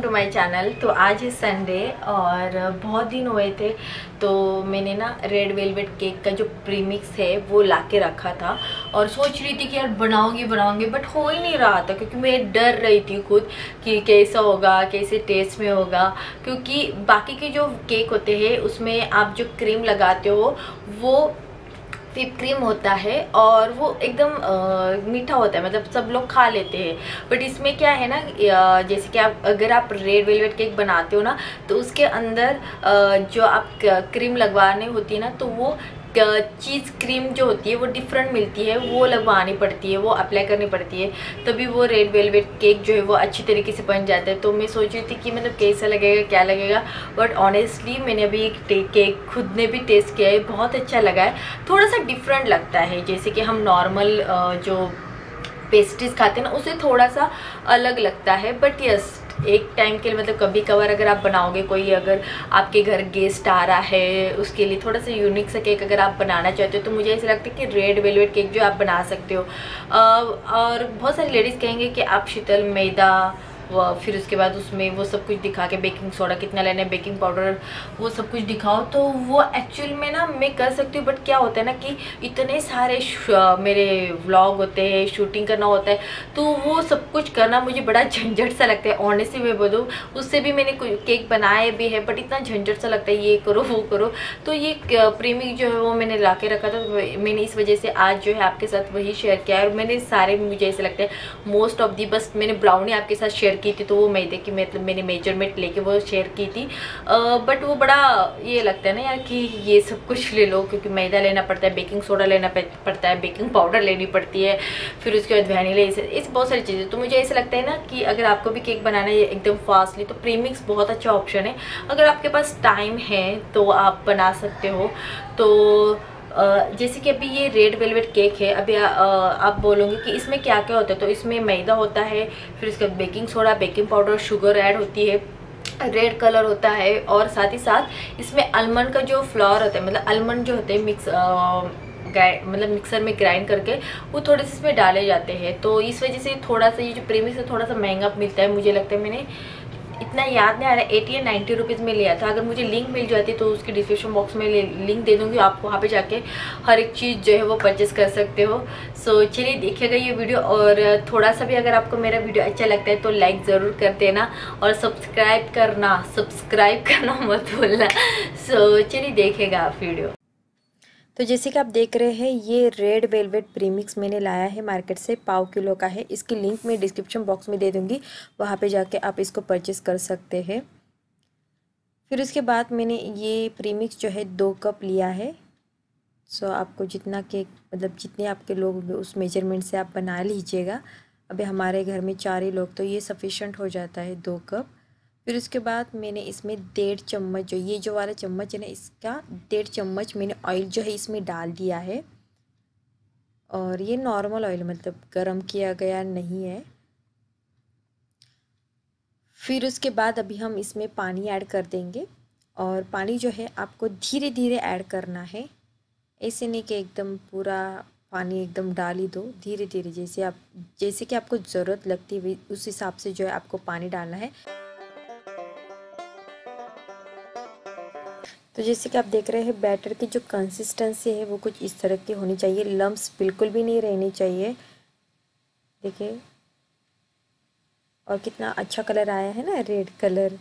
To my channel. तो आज है संडे और बहुत दिन हुए थे तो मैंने ना रेड वेलवेट केक का जो प्रीमिक्स है वो ला के रखा था और सोच रही थी कि यार बनाऊंगी बट हो ही नहीं रहा था क्योंकि मैं डर रही थी खुद कि कैसा होगा, कैसे टेस्ट में होगा। क्योंकि बाकी के जो केक होते हैं उसमें आप जो क्रीम लगाते हो वो व्हिप क्रीम होता है और वो एकदम मीठा होता है, मतलब सब लोग खा लेते हैं। बट इसमें क्या है ना, जैसे कि आप अगर आप रेड वेलवेट केक बनाते हो ना तो उसके अंदर जो आप क्रीम लगवाने होती है ना तो वो चीज़ क्रीम जो होती है वो डिफरेंट मिलती है, वो लगवानी पड़ती है, वो अप्लाई करनी पड़ती है, तभी वो रेड वेलवेट केक जो है वो अच्छी तरीके से बन जाता है। तो मैं सोच रही थी कि मतलब कैसा लगेगा, क्या लगेगा, बट ऑनेस्टली मैंने अभी एक केक खुद ने भी टेस्ट किया है, बहुत अच्छा लगा है। थोड़ा सा डिफरेंट लगता है, जैसे कि हम नॉर्मल जो पेस्ट्रीज खाते हैं ना उसे थोड़ा सा अलग लगता है। बट यस, एक टाइम के लिए मतलब कभी कभार अगर आप बनाओगे, कोई अगर आपके घर गेस्ट आ रहा है उसके लिए थोड़ा सा यूनिक सा केक अगर आप बनाना चाहते हो तो मुझे ऐसा लगता है कि रेड वेलवेट केक जो आप बना सकते हो। और बहुत सारी लेडीज़ कहेंगे कि आप शीतल मैदा फिर उसके बाद उसमें वो सब कुछ दिखा के बेकिंग सोडा कितना लेना है, बेकिंग पाउडर, वो सब कुछ दिखाओ, तो वो एक्चुअल में ना मैं कर सकती हूँ। बट क्या होता है ना कि इतने सारे मेरे व्लॉग होते हैं, शूटिंग करना होता है, तो वो सब कुछ करना मुझे बड़ा झंझट सा लगता है। ऑनेस्टली मैं बोलूँ, उससे भी मैंने केक बनाए भी है बट इतना झंझट सा लगता है, ये करो वो करो। तो ये प्रीमिक्स जो है वो मैंने ला के रखा था, तो मैंने इस वजह से आज जो है आपके साथ वही शेयर किया है। और मैंने सारे, मुझे ऐसा लगता है मोस्ट ऑफ दी, बस मैंने ब्राउनी आपके साथ शेयर की थी तो वो मैदे की मतलब मैंने मेजरमेंट लेके वो शेयर की थी। बट वो बड़ा ये लगता है ना यार कि ये सब कुछ ले लो, क्योंकि मैदा लेना पड़ता है, बेकिंग सोडा लेना पड़ता है, बेकिंग पाउडर लेनी पड़ती है, फिर उसके बाद वैनिला, इस बहुत सारी चीज़ें। तो मुझे ऐसा लगता है ना कि अगर आपको भी केक बनाना है एकदम फास्टली तो प्रीमिक्स बहुत अच्छा ऑप्शन है। अगर आपके पास टाइम है तो आप बना सकते हो। तो जैसे कि अभी ये रेड वेलवेट केक है, अभी आप बोलोगे कि इसमें क्या क्या होता है, तो इसमें मैदा होता है, फिर इसका baking soda, baking powder, sugar add होती है, रेड कलर होता है, और साथ ही साथ इसमें आलमंड का जो फ्लावर होता है, मतलब आलमंड जो होते हैं मतलब मिक्सर में ग्राइंड करके वो थोड़े से इसमें डाले जाते हैं। तो इस वजह से थोड़ा सा ये जो प्रीमिक्स है थोड़ा सा महंगा मिलता है, मुझे लगता है। मैंने इतना याद नहीं आ रहा है, 80 या 90 रुपीज़ में लिया था। अगर मुझे लिंक मिल जाती तो उसके डिस्क्रिप्शन बॉक्स में लिंक दे दूँगी, आप वहाँ पे जाके हर एक चीज़ जो है वो परचेस कर सकते हो। सो चलिए देखिएगा ये वीडियो, और थोड़ा सा भी अगर आपको मेरा वीडियो अच्छा लगता है तो लाइक ज़रूर कर देना और सब्सक्राइब करना मत भूलना। सो चलिए देखिएगा आप वीडियो। तो जैसे कि आप देख रहे हैं ये रेड वेलवेट प्रीमिक्स मैंने लाया है मार्केट से, 1/4 किलो का है। इसकी लिंक मैं डिस्क्रिप्शन बॉक्स में दे दूँगी, वहाँ पे जाके आप इसको परचेस कर सकते हैं। फिर उसके बाद मैंने ये प्रीमिक्स जो है 2 कप लिया है। सो आपको जितना केक, मतलब जितने आपके लोग होंगे उस मेजरमेंट से आप बना लीजिएगा। अभी हमारे घर में 4 ही लोग, तो ये सफिशेंट हो जाता है 2 कप। फिर उसके बाद मैंने इसमें 1.5 चम्मच, जो ये जो वाला चम्मच है ना इसका 1.5 चम्मच मैंने ऑयल जो है इसमें डाल दिया है। और ये नॉर्मल ऑयल, मतलब गरम किया गया नहीं है। फिर उसके बाद अभी हम इसमें पानी ऐड कर देंगे, और पानी जो है आपको धीरे धीरे ऐड करना है, ऐसे नहीं कि एकदम पूरा पानी एकदम डाल ही दो। धीरे धीरे जैसे कि आपको ज़रूरत लगती है उस हिसाब से जो है आपको पानी डालना है। तो जैसे कि आप देख रहे हैं बैटर की जो कंसिस्टेंसी है वो कुछ इस तरह की होनी चाहिए, लम्प्स बिल्कुल भी नहीं रहनी चाहिए। देखिए, और कितना अच्छा कलर आया है ना, रेड कलर।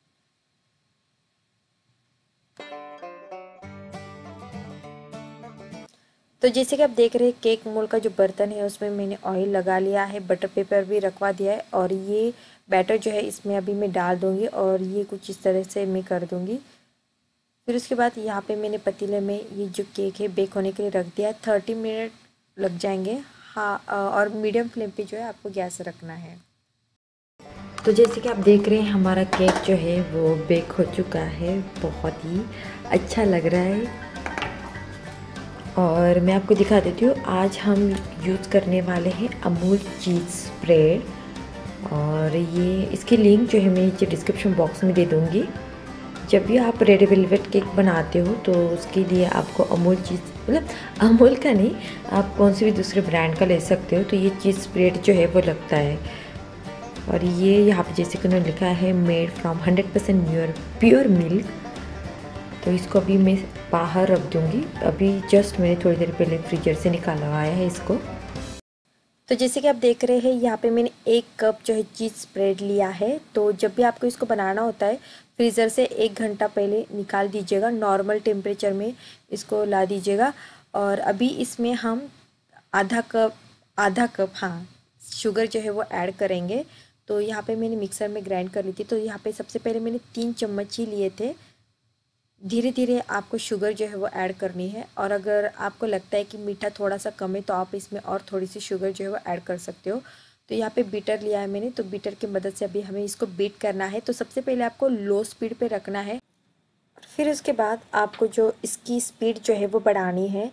तो जैसे कि आप देख रहे हैं केक मोल्ड का जो बर्तन है उसमें मैंने ऑयल लगा लिया है, बटर पेपर भी रखवा दिया है, और ये बैटर जो है इसमें अभी मैं डाल दूँगी और ये कुछ इस तरह से मैं कर दूँगी। फिर उसके बाद यहाँ पे मैंने पतीले में ये जो केक है बेक होने के लिए रख दिया है। 30 मिनट लग जाएंगे, हाँ, और मीडियम फ्लेम पे जो है आपको गैस रखना है। तो जैसे कि आप देख रहे हैं हमारा केक जो है वो बेक हो चुका है, बहुत ही अच्छा लग रहा है। और मैं आपको दिखा देती हूँ, आज हम यूज़ करने वाले हैं अमूल चीज़ स्प्रेड, और ये इसकी लिंक जो है मैं नीचे डिस्क्रिप्शन बॉक्स में दे दूँगी। जब भी आप रेड वेलवेट केक बनाते हो तो उसके लिए आपको अमूल चीज़, मतलब अमूल का नहीं, आप कौन सी भी दूसरे ब्रांड का ले सकते हो, तो ये चीज़ स्प्रेड जो है वो लगता है। और ये यहाँ पे जैसे कि उन्होंने लिखा है मेड फ्रॉम 100% प्योर मिल्क। तो इसको अभी मैं बाहर रख दूँगी। अभी जस्ट मैंने थोड़ी देर पहले फ्रीजर से निकाला आया है इसको। तो जैसे कि आप देख रहे हैं यहाँ पे मैंने 1 कप जो है चीज़ स्प्रेड लिया है। तो जब भी आपको इसको बनाना होता है फ्रीज़र से 1 घंटा पहले निकाल दीजिएगा, नॉर्मल टेम्परेचर में इसको ला दीजिएगा। और अभी इसमें हम आधा कप हाँ शुगर जो है वो ऐड करेंगे। तो यहाँ पे मैंने मिक्सर में ग्राइंड कर ली थी। तो यहाँ पे सबसे पहले मैंने 3 चम्मच ही लिए थे। धीरे धीरे आपको शुगर जो है वो ऐड करनी है। और अगर आपको लगता है कि मीठा थोड़ा सा कम है तो आप इसमें और थोड़ी सी शुगर जो है वो ऐड कर सकते हो। तो यहाँ पे बीटर लिया है मैंने, तो बीटर की मदद से अभी हमें इसको बीट करना है। तो सबसे पहले आपको लो स्पीड पे रखना है, फिर उसके बाद आपको जो इसकी स्पीड जो है वो बढ़ानी है।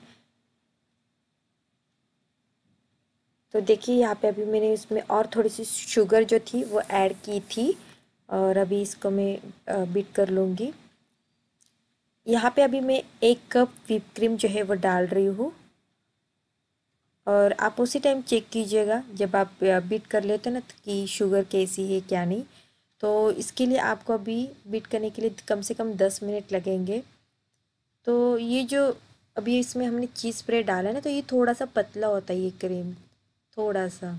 तो देखिए यहाँ पे अभी मैंने इसमें और थोड़ी सी शुगर जो थी वो ऐड की थी और अभी इसको मैं बीट कर लूँगी। यहाँ पे अभी मैं 1 कप व्हिप क्रीम जो है वो डाल रही हूँ। और आप उसी टाइम चेक कीजिएगा जब आप बीट कर लेते हैं ना कि शुगर कैसी है क्या नहीं। तो इसके लिए आपको अभी बीट करने के लिए कम से कम 10 मिनट लगेंगे। तो ये जो अभी इसमें हमने चीज़ स्प्रेड डाला है ना, तो ये थोड़ा सा पतला होता है ये क्रीम, थोड़ा सा।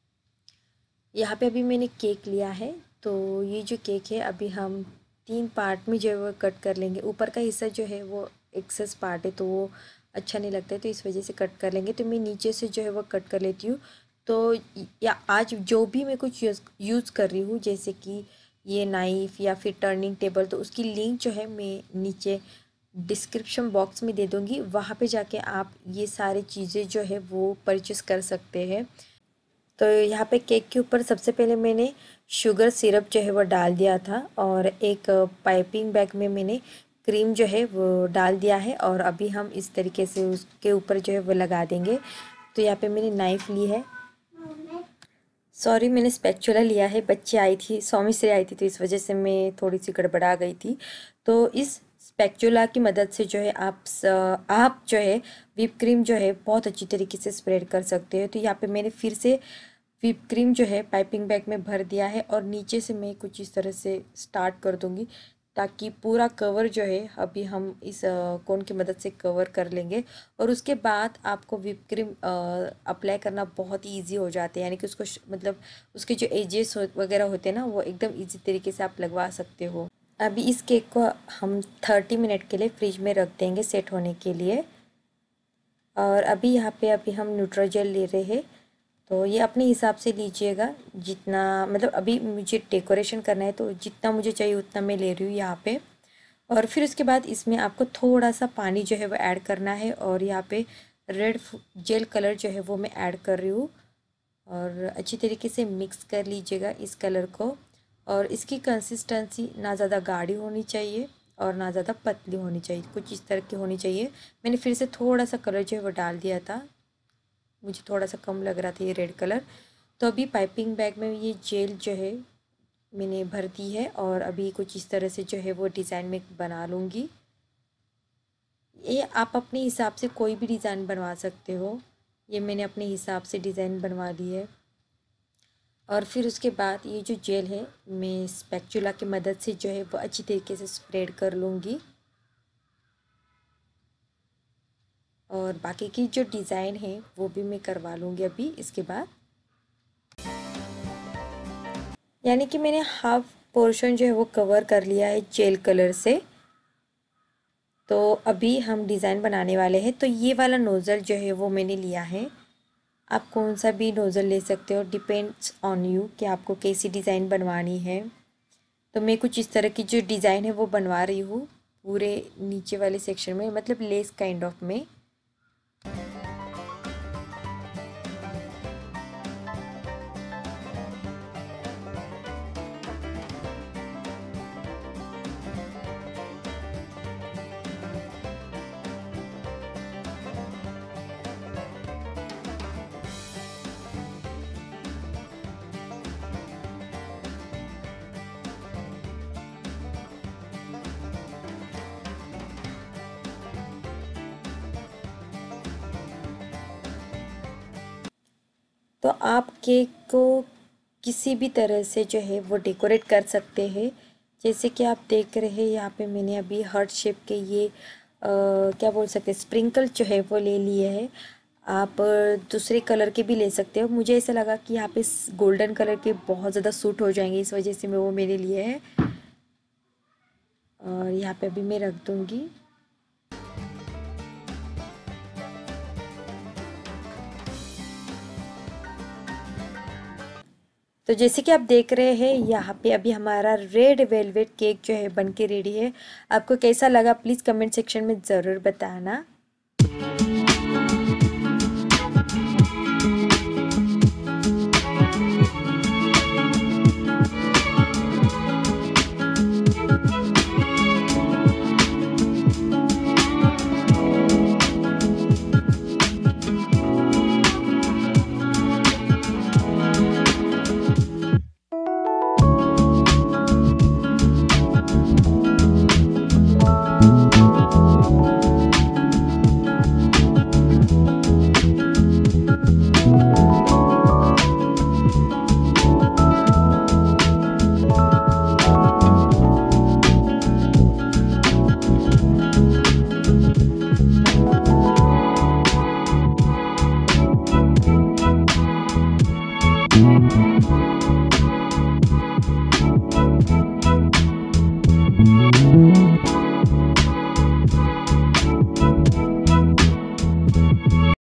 यहाँ पे अभी मैंने केक लिया है। तो ये जो केक है अभी हम 3 पार्ट में जो है वो कट कर लेंगे। ऊपर का हिस्सा जो है वो एक्सेस पार्ट है तो वो अच्छा नहीं लगता है, तो इस वजह से कट कर लेंगे। तो मैं नीचे से जो है वो कट कर लेती हूँ। तो या आज जो भी मैं कुछ यूज़ कर रही हूँ जैसे कि ये नाइफ़ या फिर टर्निंग टेबल, तो उसकी लिंक जो है मैं नीचे डिस्क्रिप्शन बॉक्स में दे दूँगी। वहाँ पे जाके आप ये सारी चीज़ें जो है वो परचेस कर सकते हैं। तो यहाँ पे केक के ऊपर सबसे पहले मैंने शुगर सिरप जो है वो डाल दिया था और एक पाइपिंग बैग में मैंने क्रीम जो है वो डाल दिया है। और अभी हम इस तरीके से उसके ऊपर जो है वो लगा देंगे। तो यहाँ पे मैंने नाइफ़ ली है, सॉरी मैंने स्पैचुला लिया है। बच्ची आई थी, स्वामी से आई थी, तो इस वजह से मैं थोड़ी सी गड़बड़ा गई थी। तो इस स्पैचुला की मदद से जो है आप जो है व्हिप क्रीम जो है बहुत अच्छी तरीके से स्प्रेड कर सकते हो। तो यहाँ पे मैंने फिर से व्हिप क्रीम जो है पाइपिंग बैग में भर दिया है और नीचे से मैं कुछ इस तरह से स्टार्ट कर दूंगी ताकि पूरा कवर जो है अभी हम इस कोन की मदद से कवर कर लेंगे। और उसके बाद आपको व्हिप क्रीम अप्लाई करना बहुत ही ईजी हो जाते हैं, यानी कि उसको मतलब उसके जो एजेस वगैरह होते हैं ना वो एकदम ईजी तरीके से आप लगवा सकते हो। अभी इस केक को हम 30 मिनट के लिए फ्रिज में रख देंगे सेट होने के लिए। और अभी यहाँ पे अभी हम न्यूट्रोजेल ले रहे हैं। तो ये अपने हिसाब से लीजिएगा जितना, मतलब अभी मुझे डेकोरेशन करना है तो जितना मुझे चाहिए उतना मैं ले रही हूँ यहाँ पे। और फिर उसके बाद इसमें आपको थोड़ा सा पानी जो है वो ऐड करना है और यहाँ पे रेड जेल कलर जो है वो मैं ऐड कर रही हूँ। और अच्छी तरीके से मिक्स कर लीजिएगा इस कलर को। और इसकी कंसिस्टेंसी ना ज़्यादा गाढ़ी होनी चाहिए और ना ज़्यादा पतली होनी चाहिए, कुछ इस तरह की होनी चाहिए। मैंने फिर से थोड़ा सा कलर जो है वो डाल दिया था, मुझे थोड़ा सा कम लग रहा था ये रेड कलर। तो अभी पाइपिंग बैग में ये जेल जो है मैंने भर दी है और अभी कुछ इस तरह से जो है वो डिज़ाइन में बना लूँगी। ये आप अपने हिसाब से कोई भी डिज़ाइन बनवा सकते हो, ये मैंने अपने हिसाब से डिज़ाइन बनवा ली है। और फिर उसके बाद ये जो जेल है मैं स्पैचुला की मदद से जो है वो अच्छी तरीके से स्प्रेड कर लूँगी। और बाकी की जो डिज़ाइन है वो भी मैं करवा लूँगी अभी इसके बाद। यानी कि मैंने हाफ पोर्शन जो है वो कवर कर लिया है जेल कलर से। तो अभी हम डिज़ाइन बनाने वाले हैं। तो ये वाला नोज़ल जो है वो मैंने लिया है, आप कौन सा भी नोज़ल ले सकते हो, डिपेंड्स ऑन यू कि आपको कैसी डिज़ाइन बनवानी है। तो मैं कुछ इस तरह की जो डिज़ाइन है वो बनवा रही हूँ पूरे नीचे वाले सेक्शन में, मतलब लेस काइंड ऑफ में। तो आप केक को किसी भी तरह से जो है वो डेकोरेट कर सकते हैं। जैसे कि आप देख रहे हैं यहाँ पे मैंने अभी हार्ट शेप के ये क्या बोल सकते हैं, स्प्रिंकल जो है वो ले लिए हैं। आप दूसरे कलर के भी ले सकते हो। मुझे ऐसा लगा कि यहाँ पे गोल्डन कलर के बहुत ज़्यादा सूट हो जाएंगे, इस वजह से मैं वो मेरे लिए है। और यहाँ पे अभी मैं रख दूँगी। तो जैसे कि आप देख रहे हैं यहाँ पे अभी हमारा रेड वेलवेट केक जो है बन के रेडी है। आपको कैसा लगा प्लीज़ कमेंट सेक्शन में ज़रूर बताना।